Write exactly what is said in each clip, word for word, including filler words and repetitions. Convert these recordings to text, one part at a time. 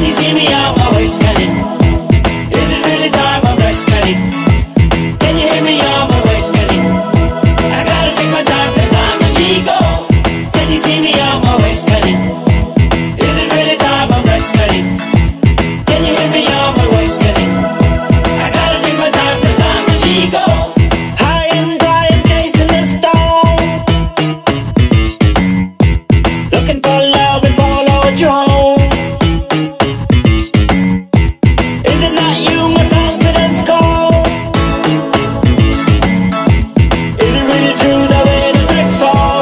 you see me on my way, Penny? Is it really time I'm right, Penny? Can you hear me on my way, Penny? I gotta take my time cause I'm an ego. Can you see me on my way, Penny? Is it really time I'm right, Penny? Can you hear me on my way, Penny? I gotta take my time cause I'm an ego. High and dry and chasing the storm, looking for love and follow your home. Is it not you my confidence call? Is it really true that it affects all?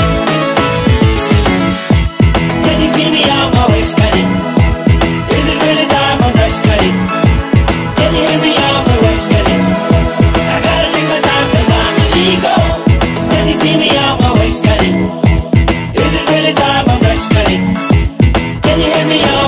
Can you see me on my way, Penny? Is it really time I'm right, Penny? Can you hear me on my way, Penny? I gotta take my time cause I'm an ego. Can you see me on my way, Penny? Is it really time I'm right, Penny? Can you hear me on